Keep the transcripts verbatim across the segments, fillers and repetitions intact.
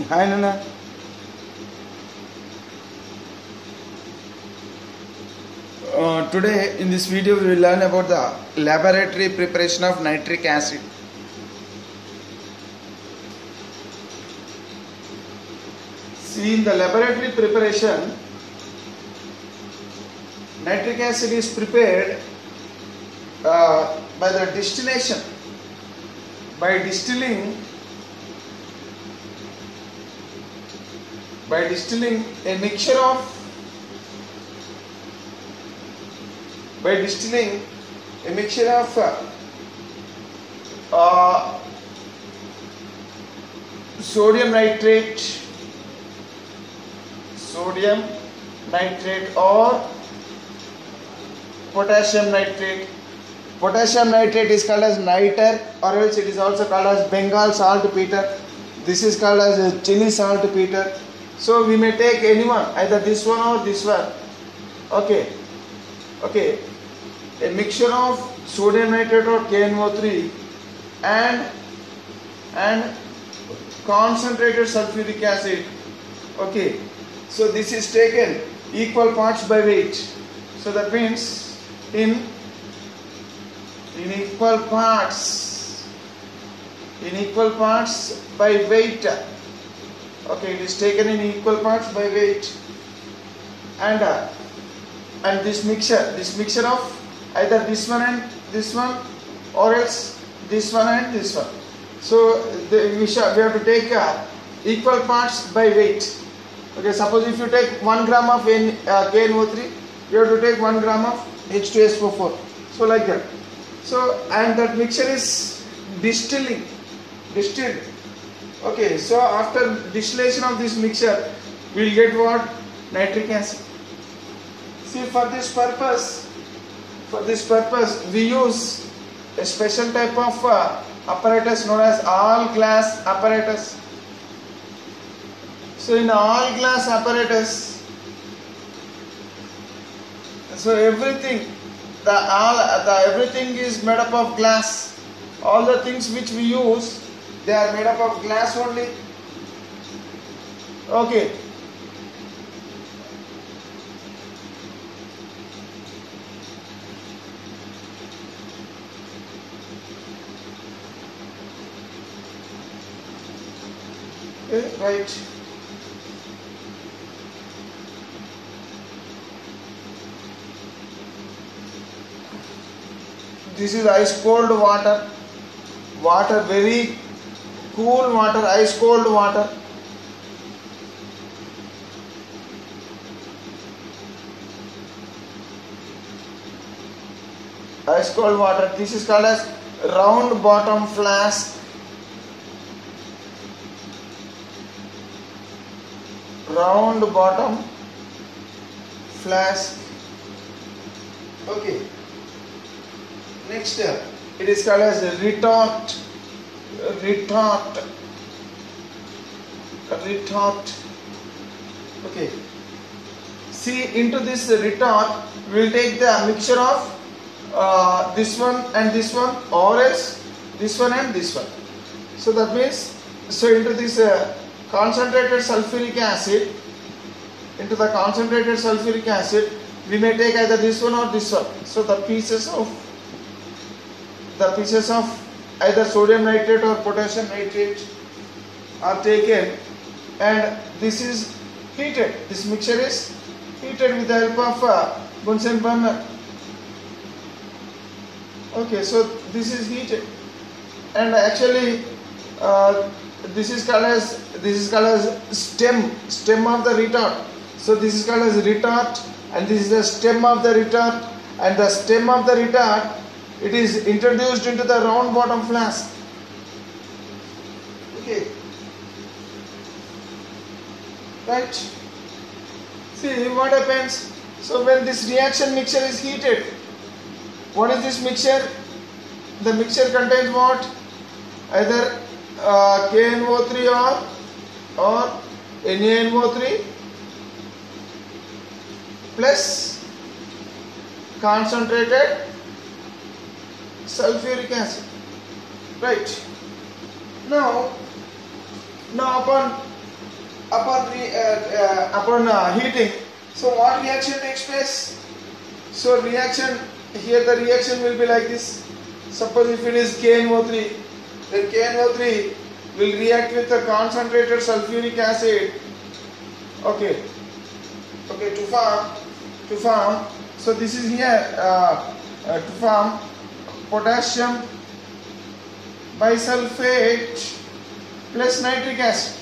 Hi Nana. Uh, today in this video we will learn about the laboratory preparation of nitric acid. See, in the laboratory preparation, nitric acid is prepared uh, by the distillation, by distilling by distilling a mixture of by distilling a mixture of uh, uh, sodium nitrate sodium nitrate or potassium nitrate. Potassium nitrate is called as niter, or else it is also called as Bengal saltpeter. This is called as chili saltpeter. So we may take any one, either this one or this one. Okay, okay. A mixture of sodium nitrate or K N O three and and concentrated sulfuric acid. Okay, so this is taken equal parts by weight. So that means in in equal parts in equal parts by weight. Okay, it is taken in equal parts by weight, and uh, and this mixture, this mixture of either this one and this one, or else this one and this one. So the, we, shall, we have to take uh, equal parts by weight. Okay, suppose if you take one gram of N, uh, K N O three, you have to take one gram of H two S O four. So like that. So and that mixture is distilling, distilled. Okay, so after distillation of this mixture, we will get what? Nitric acid. See, for this purpose, for this purpose, we use a special type of uh, apparatus known as all glass apparatus. So in all glass apparatus, so everything, the all, the everything is made up of glass. All the things which we use, they are made up of glass only. Okay. Okay, right. This is ice cold water. Water, very cool water, ice cold water. Ice cold water. This is called as round bottom flask. Round bottom flask. Okay. Next, uh, it is called as a retort. Retort. Retort. Okay. See, into this retort, we will take the mixture of uh, this one and this one, or else this one and this one. So that means, so into this uh, concentrated sulfuric acid, into the concentrated sulfuric acid, we may take either this one or this one. So the pieces of the pieces of either sodium nitrate or potassium nitrate are taken, and this is heated. This mixture is heated with the help of a Bunsen burner. Okay, so this is heated, and actually uh, this is called as this is called as stem stem of the retort. So this is called as retort, and this is the stem of the retort, and the stem of the retort, it is introduced into the round bottom flask. Okay, right. See what happens. So when this reaction mixture is heated, what is this mixture? The mixture contains what? Either uh, K N O three or or N A N O three plus concentrated sulfuric acid. Right. Now, now upon upon re, uh, uh, upon uh, heating, so what reaction takes place? So reaction, here the reaction will be like this. Suppose if it is K N O three, then K N O three will react with the concentrated sulfuric acid. Okay, okay, to form, to form. So this is here uh, uh, to form potassium bisulfate plus nitric acid.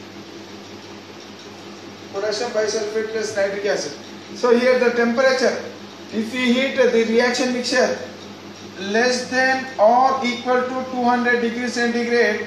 Potassium bisulfate plus nitric acid. So here the temperature, if we heat the reaction mixture less than or equal to two hundred degrees centigrade,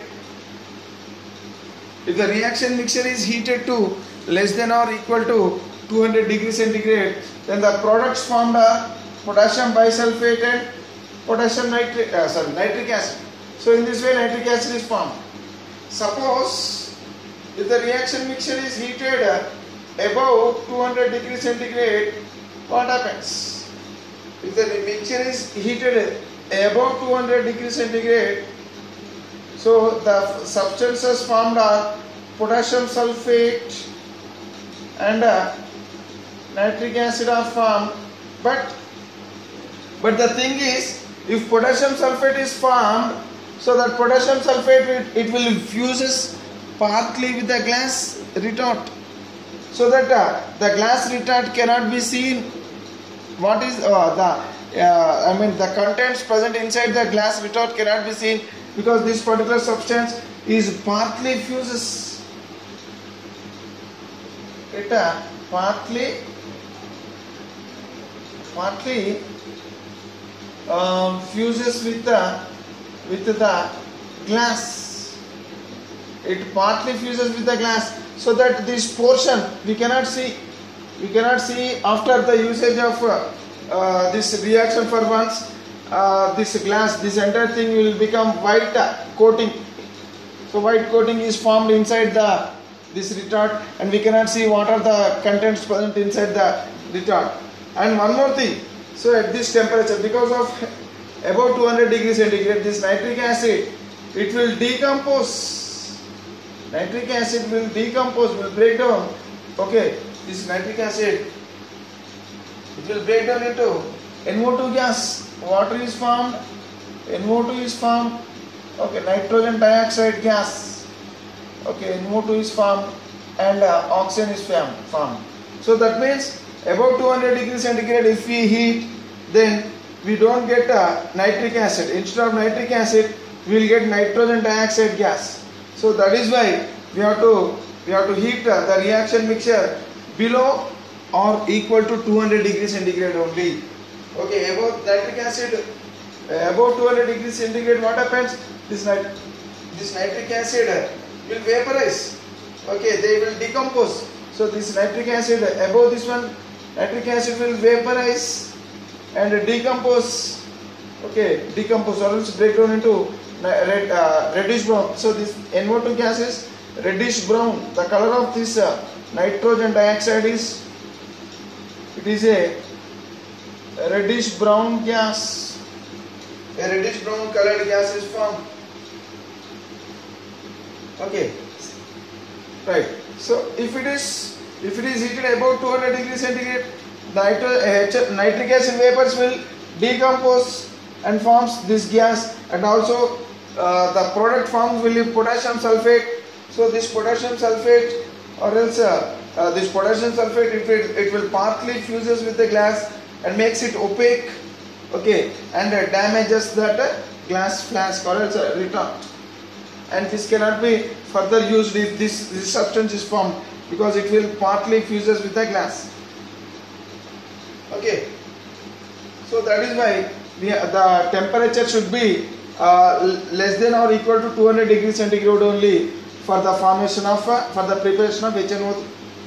if the reaction mixture is heated to less than or equal to two hundred degrees centigrade, then the products formed are potassium bisulfate and potassium nitric, uh, sorry, nitric acid. So in this way nitric acid is formed. Suppose if the reaction mixture is heated above two hundred degrees centigrade, what happens? If the mixture is heated above two hundred degrees centigrade, so the substances formed are potassium sulfate and uh, nitric acid are formed. But but the thing is, if potassium sulfate is formed, so that potassium sulfate it, it will fuses partly with the glass retort, so that uh, the glass retort cannot be seen. What is uh, the uh, I mean the contents present inside the glass retort cannot be seen, because this particular substance is partly fuses. It uh, partly partly uh, fuses with the with the glass. It partly fuses with the glass, so that this portion we cannot see. We cannot see after the usage of uh, uh, this reaction for once. Uh, this glass, this entire thing will become white coating. So white coating is formed inside the this retort, and we cannot see what are the contents present inside the retort. And one more thing, so at this temperature, because of above two hundred degrees centigrade, this nitric acid, it will decompose. Nitric acid will decompose, will break down. Okay, this nitric acid, it will break down into N O two gas. Water is formed, N O two is formed. Okay, nitrogen dioxide gas. Okay, N O two is formed, and uh, oxygen is formed. So that means above two hundred degrees centigrade, if we heat, then we don't get uh, nitric acid. Instead of nitric acid, we will get nitrogen dioxide gas. So that is why we have to we have to heat uh, the reaction mixture below or equal to two hundred degrees centigrade only. Okay, above nitric acid, uh, above two hundred degrees centigrade, what happens? This nit this nitric acid will vaporize. Okay, they will decompose. So this nitric acid above this one, nitric acid will vaporize and decompose. Okay, decompose or else break down into red, uh, reddish brown. So this N O two gas is reddish brown. The color of this uh, nitrogen dioxide is, it is a reddish brown gas. A reddish brown colored gas is formed. Okay, right. So if it is if it is heated above two hundred degrees centigrade, nitro, uh, nitric acid vapors will decompose and forms this gas, and also uh, the product formed will be potassium sulfate. So this potassium sulfate or else uh, uh, this potassium sulfate, if it, it will partly fuses with the glass and makes it opaque. Okay, and uh, damages that uh, glass flask or else uh, retort. And this cannot be further used if this, this substance is formed, because it will partly fuses with the glass. Okay, so that is why we, the temperature should be uh, less than or equal to two hundred degrees centigrade only for the formation of uh, for the preparation of H N O three.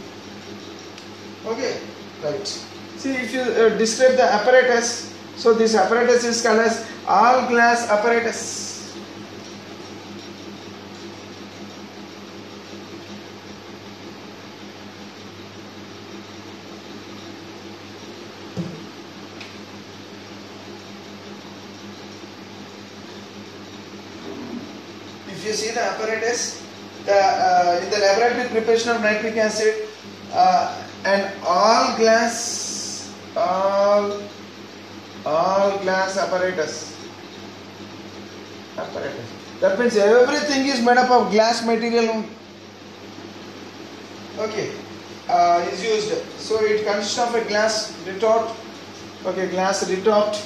Okay, right. See, if you uh, describe the apparatus, so this apparatus is called as all glass apparatus. If you see the apparatus, the, uh, in the laboratory preparation of nitric acid, uh, and all glass, all, all glass apparatus, apparatus. That means everything is made up of glass material only. Okay, uh, is used. So it consists of a glass retort. Okay, glass retort,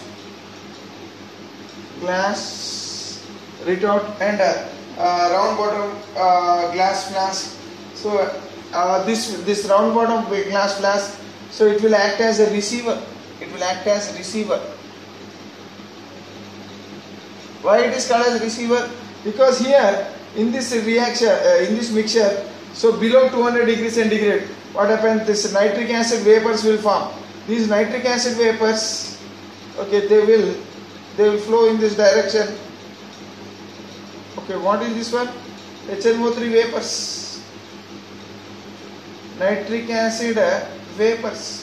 glass retort, and uh, uh, round bottom uh, glass flask. So uh, this this round bottom glass flask. So it will act as a receiver. It will act as a receiver. Why it is called as receiver? Because here in this reaction, uh, in this mixture, so below two hundred degrees centigrade, what happens? This nitric acid vapors will form. These nitric acid vapors, okay, they will they will flow in this direction. Okay, what is this one? H N O three vapors. Nitric acid vapors.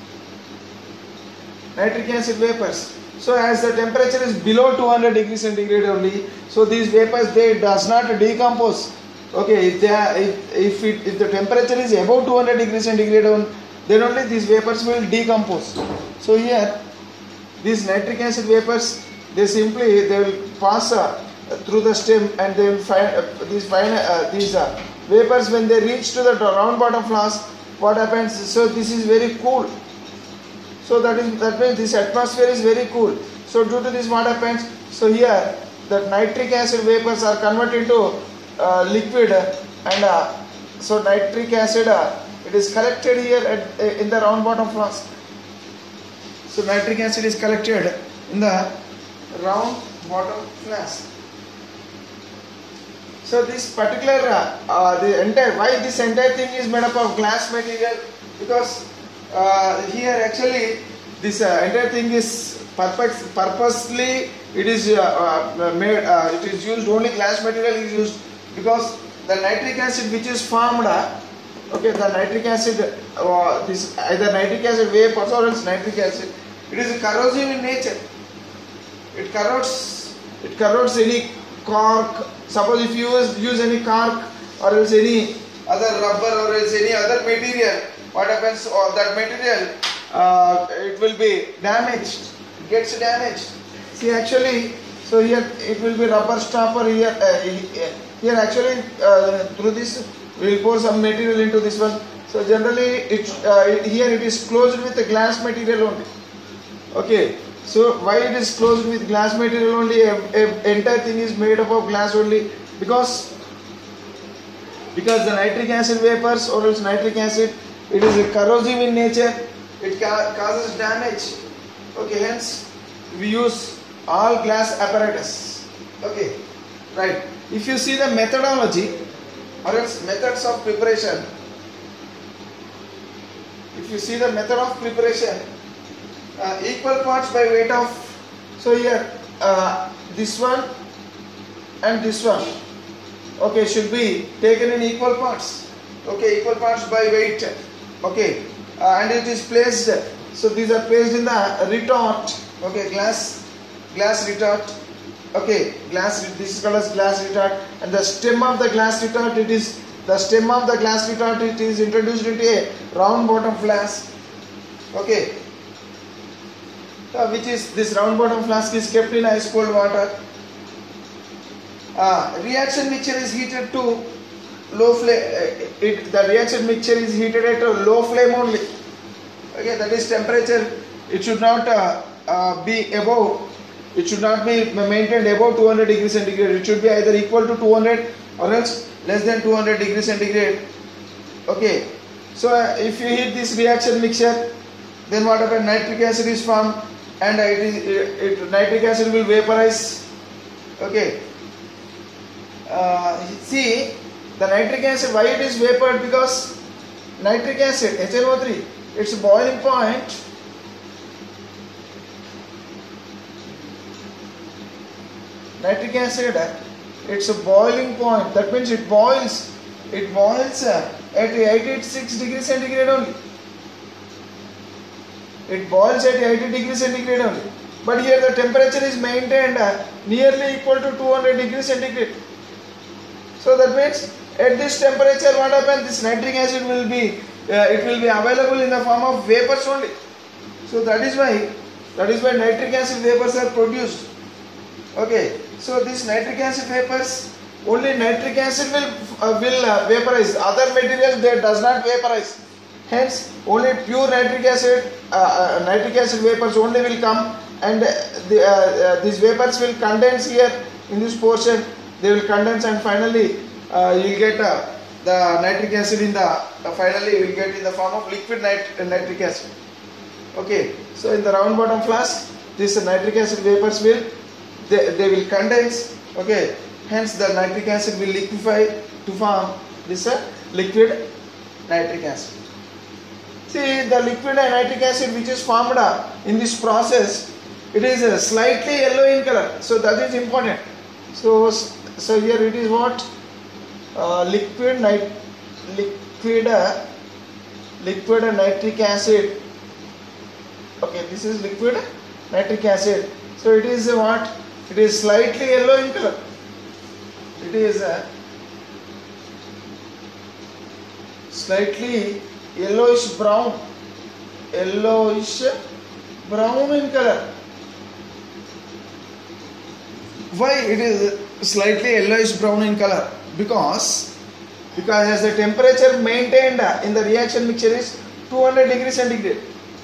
Nitric acid vapors. So as the temperature is below two hundred degrees centigrade only, so these vapors, they does not decompose. Okay, if they are, if if, it, if the temperature is above two hundred degrees centigrade on, then only these vapors will decompose. So here, these nitric acid vapors, they simply they will pass uh, through the stem, and they will find uh, these fine uh, these uh, vapors, when they reach to the round bottom flask, what happens? So this is very cool. So that is that means this atmosphere is very cool. So due to this, what happens? So here the nitric acid vapors are converted into uh, liquid, and uh, so nitric acid uh, it is collected here at, uh, in the round bottom flask. So nitric acid is collected in the round bottom flask. So this particular uh, uh, the entire why this entire thing is made up of glass material, because uh, here actually this uh, entire thing is purpose, purposely it is uh, uh, made uh, it is used, only glass material is used, because the nitric acid which is formed uh, okay, the nitric acid uh, this either nitric acid vapors or else nitric acid, it is corrosive in nature. It corrodes it corrodes any cork. Suppose if you use, use any cork or else any other rubber or else any other material, what happens? Or that material uh, it will be damaged, it gets damaged. See actually, so here it will be rubber stopper here. Uh, here actually uh, through this we will pour some material into this one. So generally it uh, here it is closed with a glass material only. Okay. So why it is closed with glass material only? A, a, entire thing is made up of glass only, because because the nitric acid vapors or else nitric acid, it is corrosive in nature. It ca causes damage. Okay, hence we use all glass apparatus. Okay, right. If you see the methodology or else methods of preparation, if you see the method of preparation. Uh, equal parts by weight of, so here uh, this one and this one, okay, should be taken in equal parts. Okay, equal parts by weight. Okay, uh, and it is placed, so these are placed in the retort. Okay, glass glass retort. Okay, glass, this is called as glass retort, and the stem of the glass retort, it is the stem of the glass retort, it is introduced into a round bottom flask. Okay. Uh, which is this round bottom flask is kept in ice cold water. Uh, reaction mixture is heated to low flame. Uh, it, the reaction mixture is heated at a low flame only. Okay, that is temperature. It should not uh, uh, be above. It should not be maintained above two hundred degrees centigrade. It should be either equal to two hundred or else less than two hundred degrees centigrade. Okay. So uh, if you heat this reaction mixture, then what happens? Nitric acid is formed. And it is, it, it, nitric acid will vaporize. Okay. Uh, see, the nitric acid, why it is vapored? Because nitric acid, H N O three, its boiling point, nitric acid, it's a boiling point. That means it boils, it boils at eighty-six degrees centigrade only. It boils at eighty degrees centigrade only. But here the temperature is maintained uh, nearly equal to two hundred degrees centigrade. So that means at this temperature what happens, this nitric acid will be uh, it will be available in the form of vapors only. So that is why that is why nitric acid vapors are produced. Okay, so this nitric acid vapors, only nitric acid will uh, will uh, vaporize, other materials they does not vaporize. Hence only pure nitric acid uh, uh, nitric acid vapors only will come, and the, uh, uh, these vapors will condense here in this portion. They will condense, and finally uh, you will get uh, the nitric acid in the uh, finally you will get in the form of liquid nit uh, nitric acid. Okay, so in the round bottom flask, this uh, nitric acid vapors will they, they will condense. Okay, hence the nitric acid will liquefy to form this uh, liquid nitric acid. See, the liquid nitric acid which is formed uh, in this process, it is uh, slightly yellow in color. So that is important. So, so here it is what uh, liquid nit liquid uh, liquid nitric acid. Okay, this is liquid nitric acid. So it is uh, what? It is slightly yellow in color. It is uh, slightly yellowish brown, yellowish brown in color. Why it is slightly yellowish brown in color? Because because as the temperature maintained in the reaction mixture is two hundred degrees centigrade.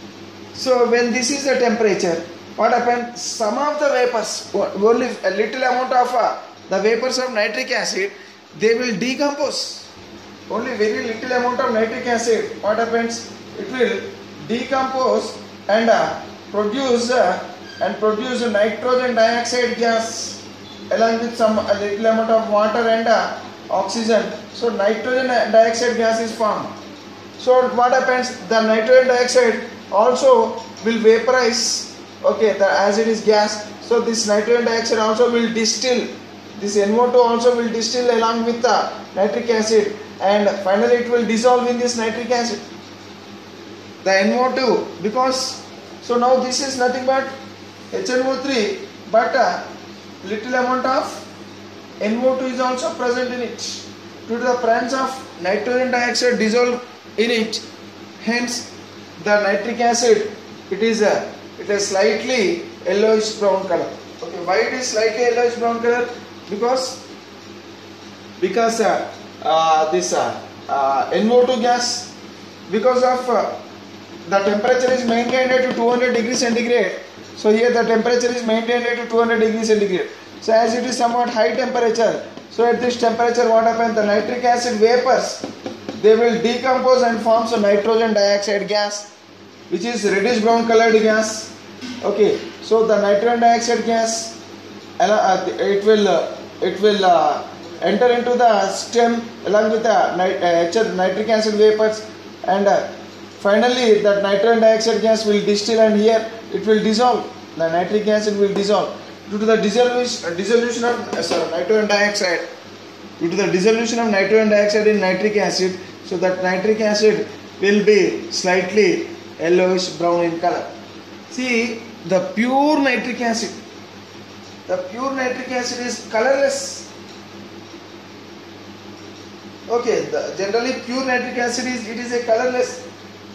So when this is the temperature, what happens? Some of the vapors, only a little amount of uh, the vapors of nitric acid, they will decompose. Only very little amount of nitric acid, what happens? It will decompose and uh, produce uh, and produce nitrogen dioxide gas along with some a little amount of water and uh, oxygen. So nitrogen dioxide gas is formed. So what happens? The nitrogen dioxide also will vaporize. Okay, the, as it is gas, so this nitrogen dioxide also will distill. This N O two also will distill along with the nitric acid, and finally it will dissolve in this nitric acid. The N O two, because so now this is nothing but H N O three, but a little amount of N O two is also present in it. Due to the presence of nitrogen dioxide dissolved in it, hence the nitric acid, it is a it is slightly yellowish brown color. Okay, why it is slightly yellowish brown color? Because because uh, uh, this uh, uh, N O two gas, because of uh, the temperature is maintained at two hundred degrees centigrade. So here the temperature is maintained at two hundred degrees centigrade. So as it is somewhat high temperature, so at this temperature what happens? The nitric acid vapors, they will decompose and form some nitrogen dioxide gas, which is reddish brown colored gas. Okay, so the nitrogen dioxide gas, it will it will uh, enter into the stem along with the nit uh, nitric acid vapors, and uh, finally that nitrogen dioxide gas will distill, and here it will dissolve. The nitric acid will dissolve due to the dissolution dissolution of uh, sorry, nitrogen dioxide. Due to the dissolution of nitrogen dioxide in nitric acid, so that nitric acid will be slightly yellowish brown in color. See, the pure nitric acid, the pure nitric acid is colorless. Okay, the generally pure nitric acid is it is a colorless.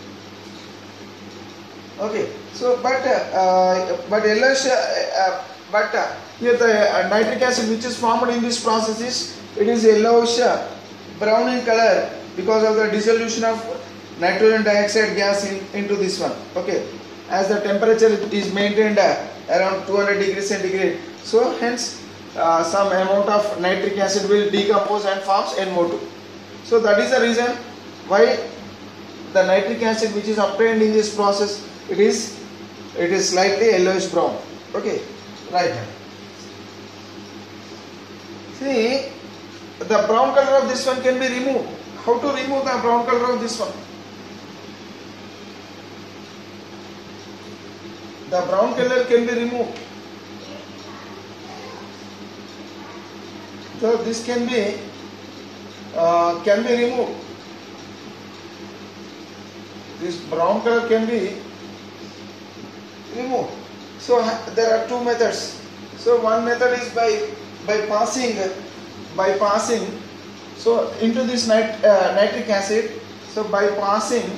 Okay, so but uh, but yellowish uh, uh, but uh, here the uh, nitric acid which is formed in this process is it is yellowish uh, brown in color because of the dissolution of nitrogen dioxide gas in, into this one. Okay, as the temperature is maintained uh, around two hundred degrees centigrade, so hence uh, some amount of nitric acid will decompose and forms N O two. So that is the reason why the nitric acid which is obtained in this process, it is it is slightly yellowish brown. Okay, right. See, the brown color of this one can be removed. How to remove the brown color of this one? The brown color can be removed. So this can be uh, can be removed. This brown color can be removed. So there are two methods. So one method is by by passing by passing. So into this nit uh, nitric acid, so by passing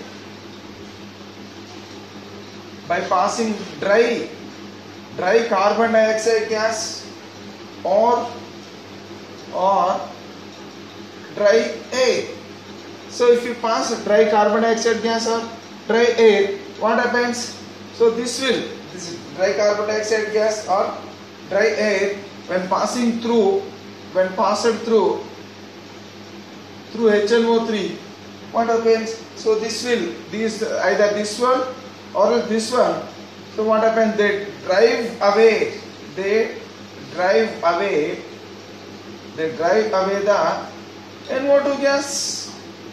by passing dry dry carbon dioxide gas or or dry air. So if you pass dry carbon dioxide gas or dry air, what happens? So this will this dry carbon dioxide gas or dry air, when passing through when passed through through H N O three, what happens? So this will this either this one or this one. So what happens? They drive away they drive away they drive away the N O two gas.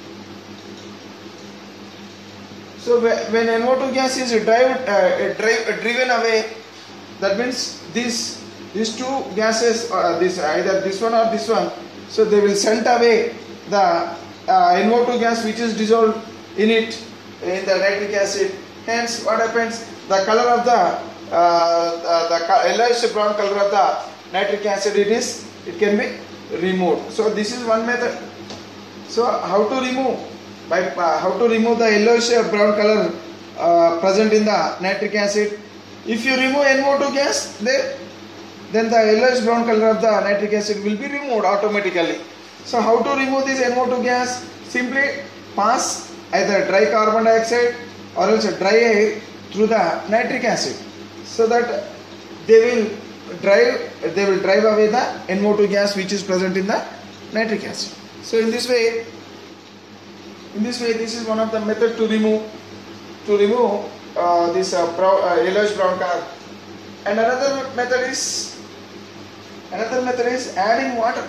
So when N O two gas is drive, uh, drive, driven away, that means these these two gases, uh, this either this one or this one, so they will send away the uh, N O two gas which is dissolved in it, in the nitric acid. Hence, what happens? The color of the uh, the, the yellowish brown color of the nitric acid, it is it can be removed. So this is one method. So how to remove? By uh, how to remove the yellowish brown color uh, present in the nitric acid? If you remove N O two gas, then then the yellowish brown color of the nitric acid will be removed automatically. So how to remove this N O two gas? Simply pass either dry carbon dioxide or else dry air through the nitric acid, so that they will drive they will drive away the N O two gas which is present in the nitric acid. So in this way, in this way, this is one of the method to remove to remove uh, this uh, brown, uh, yellowish brown color. And another method is another method is adding water.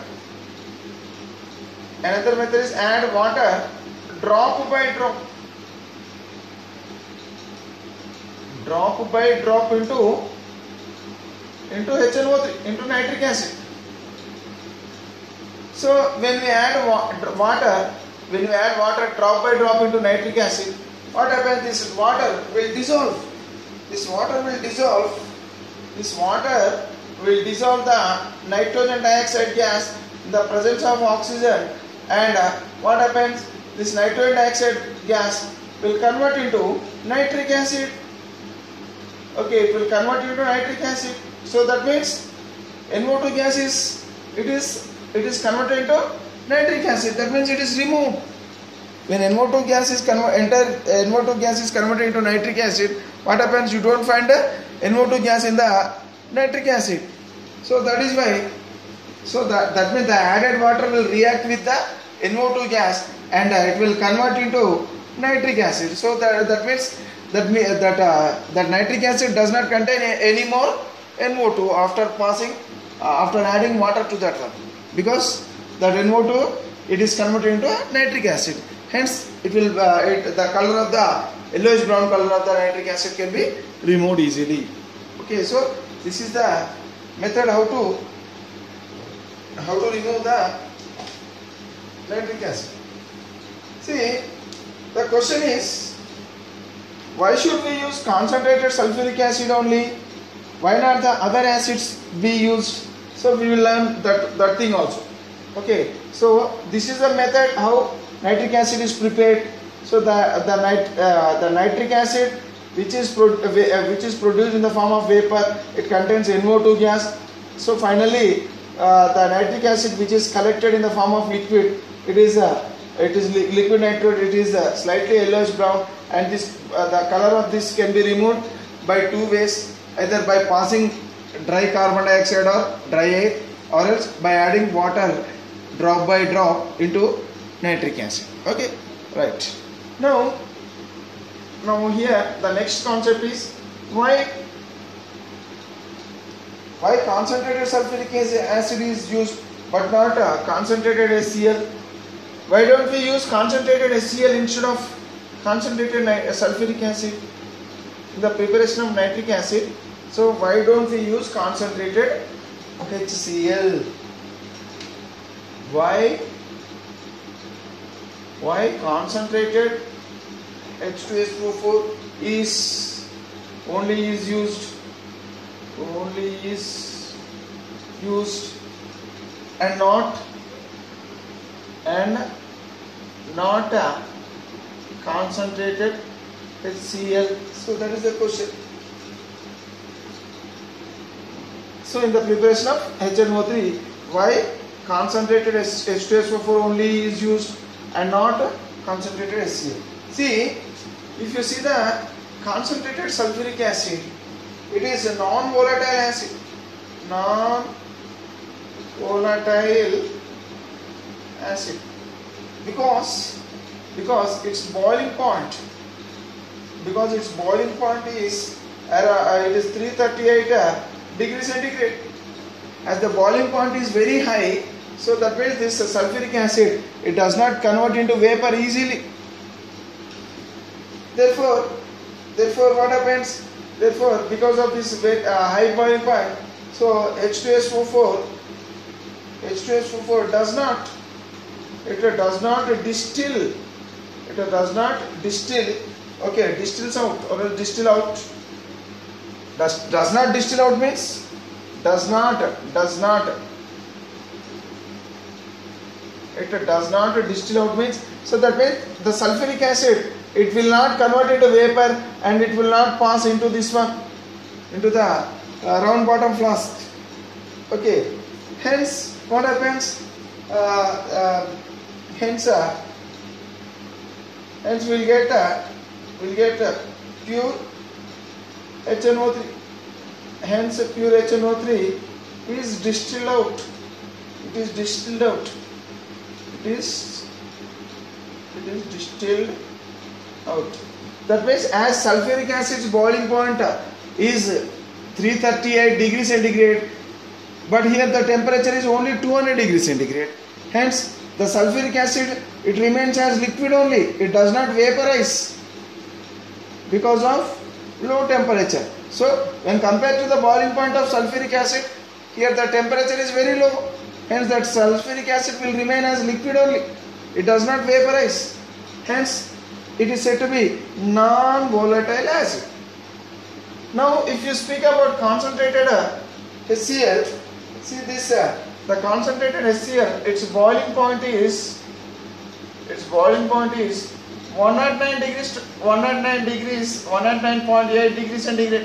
Another method is add water drop by drop. Drop by drop into into H N O three, into nitric acid. So when we add wa water, when you add water drop by drop into nitric acid, what happens? This water will dissolve. This water will dissolve. This water will dissolve the nitrogen dioxide gas in the presence of oxygen, and uh, what happens? This nitrogen dioxide gas will convert into nitric acid. Okay, it will convert into nitric acid. So that means N O two gas is it is it is converted into nitric acid. That means it is removed. When N O two gas is converted, enter N O two gas is converted into nitric acid, what happens? You don't find the N O two gas in the nitric acid. So that is why. So that that means the added water will react with the N O two gas, and uh, it will convert into nitric acid. So that that means that that uh, that nitric acid does not contain any more N O two after passing uh, after adding water to that one, because that N O two, it is converted into nitric acid. Hence it will uh, it, the color of the yellowish brown color of the nitric acid can be removed easily. Okay, so this is the method how to how to remove the nitric acid. See, the question is, why should we use concentrated sulfuric acid only? Why not the other acids be used? So we will learn that, that thing also. Okay, so this is the method how nitric acid is prepared. So the the, nit, uh, the nitric acid which is pro, uh, which is produced in the form of vapor, it contains N O two gas. So finally uh, the nitric acid which is collected in the form of liquid, it is a uh, it is li liquid nitrate, it is uh, slightly yellowish brown, and this uh, the color of this can be removed by two ways, either by passing dry carbon dioxide or dry air, or else by adding water drop by drop into nitric acid. Okay, right. Now, now here the next concept is why why concentrated sulfuric acid is used but not uh, concentrated H C l. Why don't we use concentrated H C l instead of concentrated sulfuric acid in the preparation of nitric acid? So why don't we use concentrated H C l? Why? Why concentrated H two S O four is only is used only is used and not and not a concentrated HCl. So that is the question. So in the preparation of H N O three, why concentrated H two S O four only is used and not concentrated HCl? See, if you see the concentrated sulfuric acid, it is a non-volatile acid. Non-volatile acid because because its boiling point because its boiling point is uh, it is three thirty-eight uh, degrees centigrade. As the boiling point is very high, so that means this uh, sulfuric acid, it does not convert into vapor easily. Therefore, therefore what happens? Therefore, because of this uh, high boiling point, so H two S O four H two S O four does not it does not distill it does not distill okay distills out or distill out does does not distill out means does not does not it does not distill out means, so that means the sulfuric acid, it will not convert into vapor and it will not pass into this one, into the uh, round bottom flask. Okay, hence what happens? Uh, uh, hence, uh, hence we'll get a we'll get a pure H N O three. Hence, pure H N O three is distilled out. It is distilled out. It is it is distilled out. That means as sulfuric acid's boiling point is three thirty-eight degrees centigrade, but here the temperature is only two hundred degrees centigrade. Hence the sulfuric acid, it remains as liquid only. It does not vaporize because of low temperature. So when compared to the boiling point of sulfuric acid, here the temperature is very low. Hence that sulfuric acid will remain as liquid only. It does not vaporize. Hence it is said to be non-volatile acid. Now if you speak about concentrated uh, HCl, see this uh, the concentrated HCl, its boiling point is its boiling point is one hundred nine degrees to one hundred nine degrees one hundred nine point eight degrees centigrade.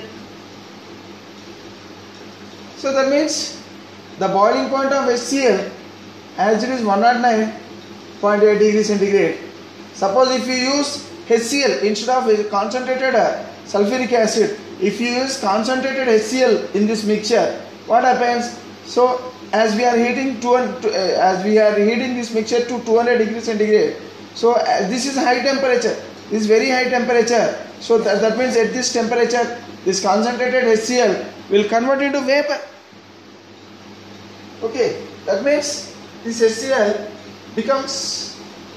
So that means the boiling point of HCl, as it is one hundred nine point eight degrees centigrade. Suppose if you use HCl instead of concentrated uh, sulfuric acid, if you use concentrated HCl in this mixture, what happens? So as we are heating to, uh, as we are heating this mixture to two hundred degrees centigrade, so uh, this is high temperature. This is very high temperature. So that, that means at this temperature, this concentrated HCl will convert into vapor. Okay, that means this HCl becomes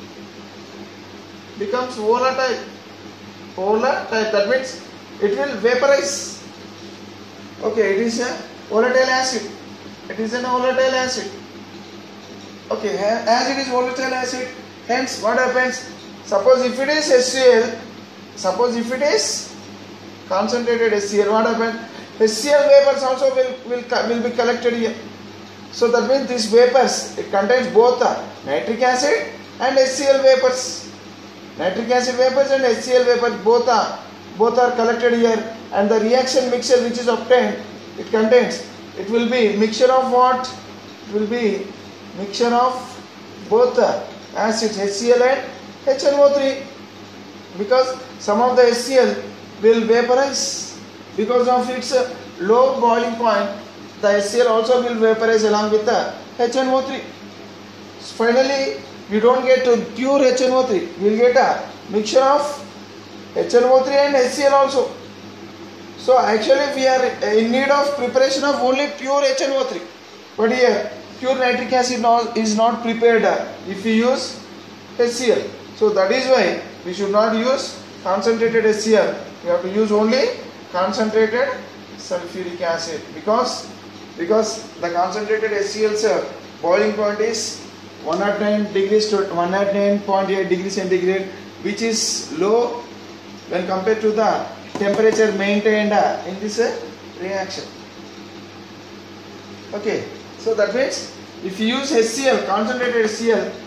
becomes volatile. Volatile, that means it will vaporize. Okay, it is a volatile acid. It is a volatile acid. Okay, as it is volatile acid, hence what happens? Suppose if it is HCl, suppose if it is concentrated HCl, what happens? HCl vapors also will, will, will be collected here. So that means these vapors, it contains both the nitric acid and HCl vapors. Nitric acid vapors and HCl vapors both are both are collected here, and the reaction mixture which is obtained, it contains, it will be mixture of what? It will be mixture of both the acids HCl and H N O three, because some of the HCl will vaporize because of its low boiling point. The HCl also will vaporize along with the H N O three. Finally, we don't get to pure H N O three. We will get a mixture of H N O three and HCl also. So actually we are in need of preparation of only pure H N O three. But here pure nitric acid is not prepared if we use HCl. So that is why we should not use concentrated HCl. We have to use only concentrated sulfuric acid, because because the concentrated HCl's boiling point is one hundred nine degrees to one hundred nine point eight degrees centigrade, which is low when compared to the temperature maintained in this reaction. Okay, so that means if you use HCl, concentrated HCl,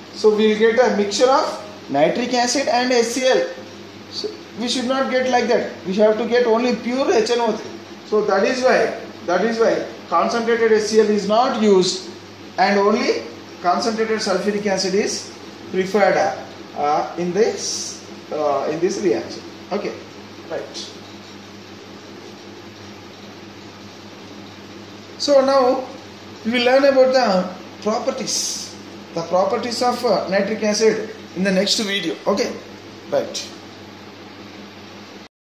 So we will get a mixture of nitric acid and HCl. So we should not get like that. We have to get only pure H N O three. So that is why that is why concentrated HCl is not used, and only concentrated sulfuric acid is preferred uh, in this uh, in this reaction. Okay, right. So now we will learn about the properties, the properties of uh, nitric acid in the next video. Okay, right.